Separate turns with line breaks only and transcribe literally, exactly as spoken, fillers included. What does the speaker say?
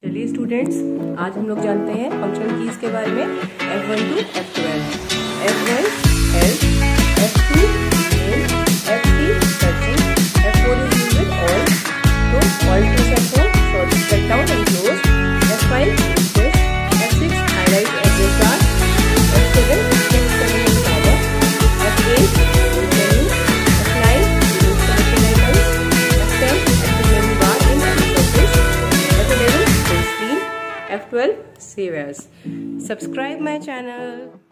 चलिए स्टूडेंट्स, आज हम लोग जानते हैं फंक्शन कीज के बारे में। F one two F twelve. F one help, F two main, F three searching, F four is used with all, तो all to F four shortcut down and close, F five request, F six highlight address bar, F seven check select power, F eight menu, F nine use selected items, F ten active menu bar in any service, F eleven F twelve save as. Subscribe my channel.